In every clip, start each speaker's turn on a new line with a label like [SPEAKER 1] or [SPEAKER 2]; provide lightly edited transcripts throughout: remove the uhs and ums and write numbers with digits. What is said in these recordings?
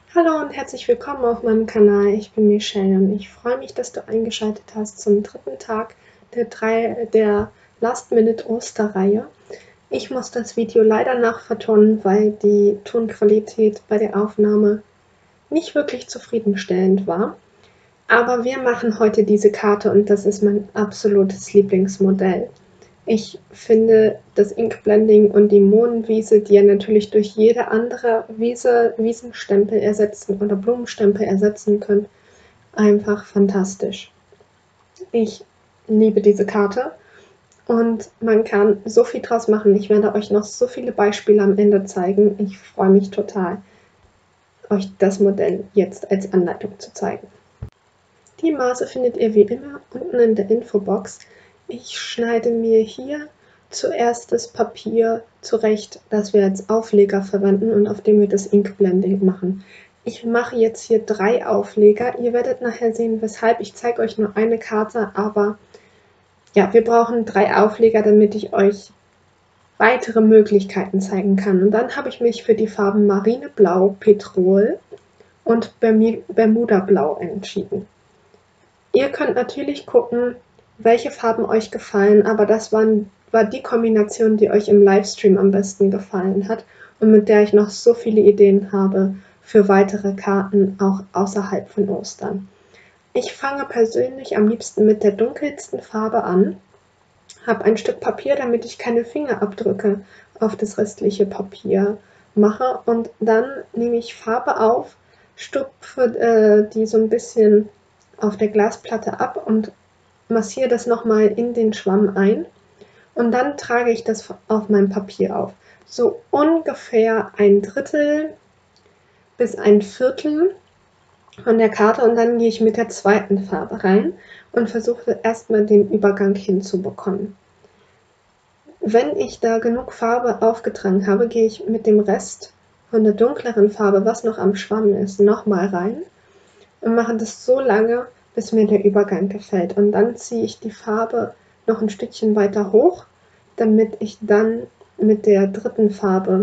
[SPEAKER 1] Hallo und herzlich willkommen auf meinem Kanal. Ich bin Michelle und ich freue mich, dass du eingeschaltet hast zum dritten Tag der Last-Minute-Osterreihe. Ich muss das Video leider nachvertonen, weil die Tonqualität bei der Aufnahme nicht wirklich zufriedenstellend war. Aber wir machen heute diese Karte und das ist mein absolutes Lieblingsmodell. Ich finde das Inkblending und die Mohnenwiese, die ihr natürlich durch jede andere Wiesenstempel ersetzen oder Blumenstempel ersetzen könnt, einfach fantastisch. Ich liebe diese Karte und man kann so viel draus machen. Ich werde euch noch so viele Beispiele am Ende zeigen. Ich freue mich total, euch das Modell jetzt als Anleitung zu zeigen. Die Maße findet ihr wie immer unten in der Infobox. Ich schneide mir hier zuerst das Papier zurecht, das wir als Aufleger verwenden und auf dem wir das Inkblending machen. Ich mache jetzt hier 3 Aufleger. Ihr werdet nachher sehen, weshalb. Ich zeige euch nur eine Karte, aber ja, wir brauchen 3 Aufleger, damit ich euch weitere Möglichkeiten zeigen kann. Und dann habe ich mich für die Farben Marineblau, Petrol und Bermuda-Blau entschieden. Ihr könnt natürlich gucken, welche Farben euch gefallen, aber das war die Kombination, die euch im Livestream am besten gefallen hat und mit der ich noch so viele Ideen habe für weitere Karten, auch außerhalb von Ostern. Ich fange persönlich am liebsten mit der dunkelsten Farbe an, habe ein Stück Papier, damit ich keine Fingerabdrücke auf das restliche Papier mache und dann nehme ich Farbe auf, stupfe die so ein bisschen auf der Glasplatte ab und massiere das nochmal in den Schwamm ein und dann trage ich das auf mein Papier auf. So ungefähr 1/3 bis 1/4 von der Karte und dann gehe ich mit der zweiten Farbe rein und versuche erstmal den Übergang hinzubekommen. Wenn ich da genug Farbe aufgetragen habe, gehe ich mit dem Rest von der dunkleren Farbe, was noch am Schwamm ist, nochmal rein und mache das so lange, bis mir der Übergang gefällt. Und dann ziehe ich die Farbe noch ein Stückchen weiter hoch, damit ich dann mit der dritten Farbe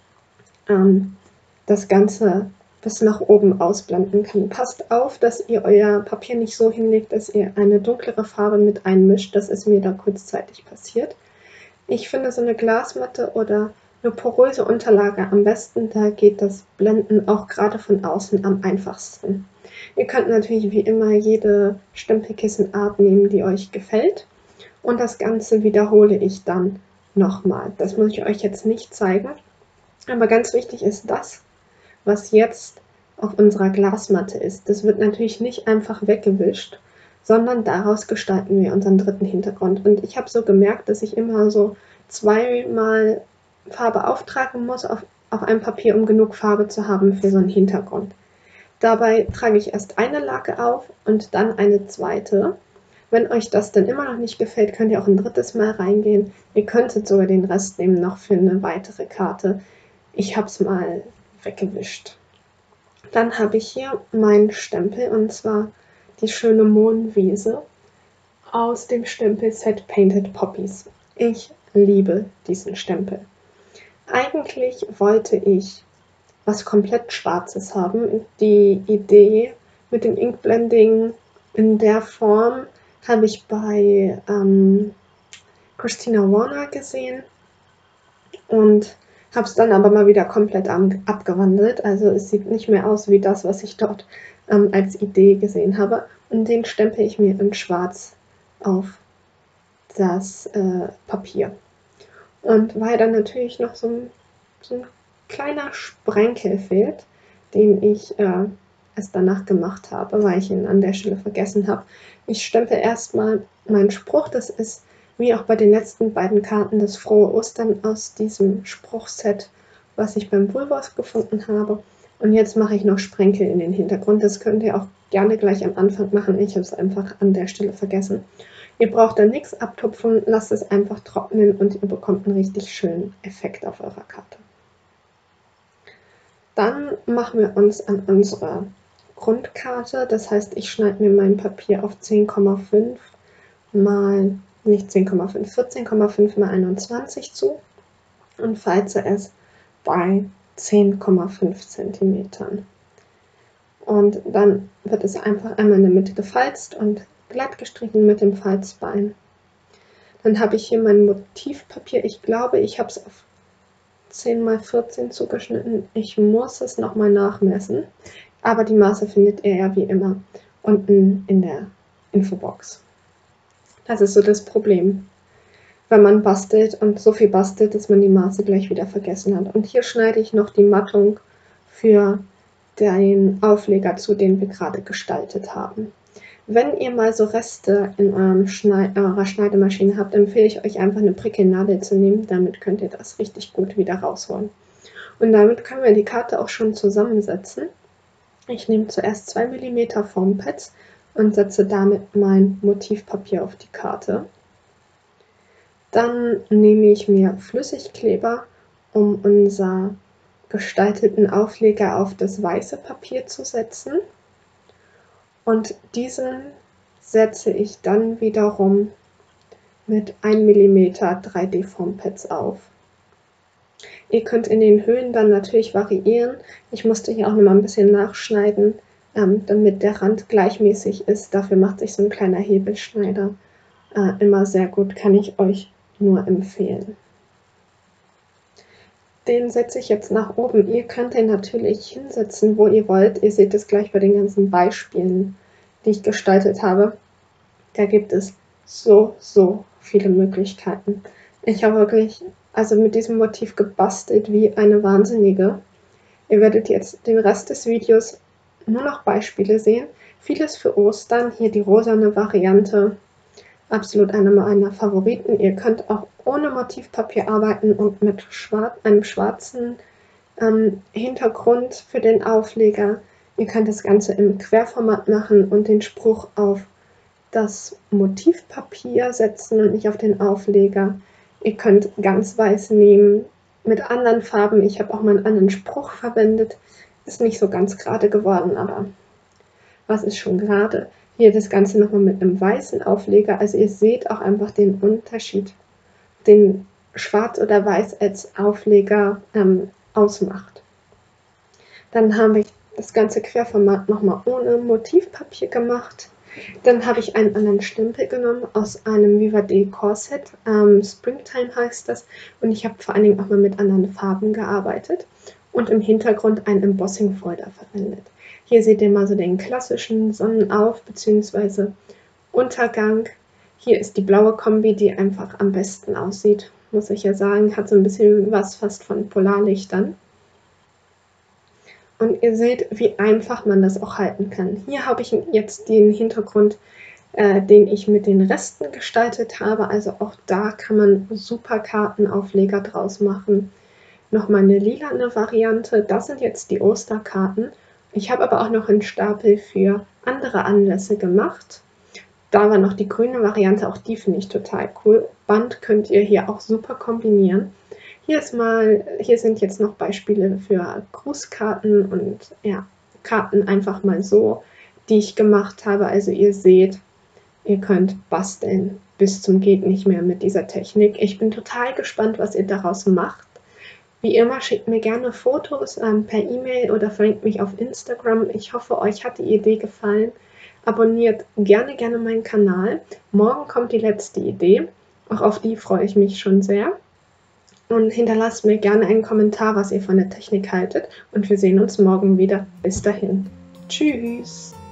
[SPEAKER 1] das Ganze bis nach oben ausblenden kann. Passt auf, dass ihr euer Papier nicht so hinlegt, dass ihr eine dunklere Farbe mit einmischt. Das ist mir da kurzzeitig passiert. Ich finde so eine Glasmatte oder eine poröse Unterlage am besten, da geht das Blenden auch gerade von außen am einfachsten. Ihr könnt natürlich wie immer jede Stempelkissenart nehmen, die euch gefällt und das Ganze wiederhole ich dann nochmal. Das muss ich euch jetzt nicht zeigen, aber ganz wichtig ist das, was jetzt auf unserer Glasmatte ist. Das wird natürlich nicht einfach weggewischt, sondern daraus gestalten wir unseren dritten Hintergrund. Und ich habe so gemerkt, dass ich immer so zweimal Farbe auftragen muss auf einem Papier, um genug Farbe zu haben für so einen Hintergrund. Dabei trage ich erst eine Lake auf und dann eine zweite. Wenn euch das dann immer noch nicht gefällt, könnt ihr auch ein drittes Mal reingehen. Ihr könntet sogar den Rest nehmen noch für eine weitere Karte. Ich habe es mal weggewischt. Dann habe ich hier meinen Stempel und zwar die schöne Mohnenwiese aus dem Stempelset Painted Poppies. Ich liebe diesen Stempel. Eigentlich wollte ich was komplett Schwarzes haben. Die Idee mit dem Inkblending in der Form habe ich bei Christina Warner gesehen und habe es dann aber mal wieder komplett abgewandelt. Also es sieht nicht mehr aus wie das, was ich dort als Idee gesehen habe. Und den stempel ich mir in Schwarz auf das Papier. Und weil dann natürlich noch so ein kleiner Sprenkel fehlt, den ich erst danach gemacht habe, weil ich ihn an der Stelle vergessen habe. Ich stempel erstmal meinen Spruch, das ist wie auch bei den letzten beiden Karten das Frohe Ostern aus diesem Spruchset, was ich beim Woolworth gefunden habe. Und jetzt mache ich noch Sprenkel in den Hintergrund. Das könnt ihr auch gerne gleich am Anfang machen. Ich habe es einfach an der Stelle vergessen. Ihr braucht da nichts abtupfen, lasst es einfach trocknen und ihr bekommt einen richtig schönen Effekt auf eurer Karte. Dann machen wir uns an unsere Grundkarte. Das heißt, ich schneide mir mein Papier auf 10,5 mal, nicht 10,5, 14,5 mal 21 zu und falze es bei 10,5 cm. Und dann wird es einfach einmal in der Mitte gefalzt und glatt gestrichen mit dem Falzbein. Dann habe ich hier mein Motivpapier. Ich glaube, ich habe es auf 10 x 14 zugeschnitten. Ich muss es nochmal nachmessen. Aber die Maße findet ihr ja wie immer unten in der Infobox. Das ist so das Problem, wenn man bastelt und so viel bastelt, dass man die Maße gleich wieder vergessen hat. Und hier schneide ich noch die Mattung für den Aufleger zu, den wir gerade gestaltet haben. Wenn ihr mal so Reste in eurer Schneidemaschine habt, empfehle ich euch einfach eine Prickelnadel zu nehmen. Damit könnt ihr das richtig gut wieder rausholen. Und damit können wir die Karte auch schon zusammensetzen. Ich nehme zuerst 2 mm Foampads und setze damit mein Motivpapier auf die Karte. Dann nehme ich mir Flüssigkleber, um unser gestalteten Aufleger auf das weiße Papier zu setzen. Und diesen setze ich dann wiederum mit 1 mm 3D Foampads auf. Ihr könnt in den Höhen dann natürlich variieren. Ich musste hier auch noch mal ein bisschen nachschneiden, damit der Rand gleichmäßig ist. Dafür macht sich so ein kleiner Hebelschneider immer sehr gut, kann ich euch nur empfehlen. Den setze ich jetzt nach oben. Ihr könnt den natürlich hinsetzen, wo ihr wollt. Ihr seht es gleich bei den ganzen Beispielen, die ich gestaltet habe. Da gibt es so viele Möglichkeiten. Ich habe wirklich mit diesem Motiv gebastelt wie eine Wahnsinnige. Ihr werdet jetzt den Rest des Videos nur noch Beispiele sehen. Vieles für Ostern. Hier die rosane Variante. Absolut eine meiner Favoriten. Ihr könnt auch ohne Motivpapier arbeiten und mit einem schwarzen Hintergrund für den Aufleger. Ihr könnt das Ganze im Querformat machen und den Spruch auf das Motivpapier setzen und nicht auf den Aufleger. Ihr könnt ganz weiß nehmen mit anderen Farben. Ich habe auch mal einen anderen Spruch verwendet. Ist nicht so ganz gerade geworden, aber was ist schon gerade? Hier das Ganze nochmal mit einem weißen Aufleger. Also ihr seht auch einfach den Unterschied, den Schwarz oder Weiß als Aufleger ausmacht. Dann habe ich das ganze Querformat nochmal ohne Motivpapier gemacht. Dann habe ich einen anderen Stempel genommen aus einem Viva Decor Set. Springtime heißt das. Und ich habe vor allen Dingen auch mal mit anderen Farben gearbeitet. Und im Hintergrund einen Embossing Folder verwendet. Hier seht ihr mal so den klassischen Sonnenauf- bzw. Untergang. Hier ist die blaue Kombi, die einfach am besten aussieht, muss ich ja sagen. Hat so ein bisschen was fast von Polarlichtern. Und ihr seht, wie einfach man das auch halten kann. Hier habe ich jetzt den Hintergrund, den ich mit den Resten gestaltet habe. Also auch da kann man super Kartenaufleger draus machen. Nochmal eine lilane Variante. Das sind jetzt die Osterkarten. Ich habe aber auch noch einen Stapel für andere Anlässe gemacht. Da war noch die grüne Variante, auch die finde ich total cool. Band könnt ihr hier auch super kombinieren. Hier sind jetzt noch Beispiele für Grußkarten und ja, Karten einfach mal so, die ich gemacht habe. Also ihr seht, ihr könnt basteln bis zum geht nicht mehr mit dieser Technik. Ich bin total gespannt, was ihr daraus macht. Wie immer, schickt mir gerne Fotos per E-Mail oder verlinkt mich auf Instagram. Ich hoffe, euch hat die Idee gefallen. Abonniert gerne meinen Kanal. Morgen kommt die letzte Idee. Auch auf die freue ich mich schon sehr. Und hinterlasst mir gerne einen Kommentar, was ihr von der Technik haltet. Und wir sehen uns morgen wieder. Bis dahin. Tschüss.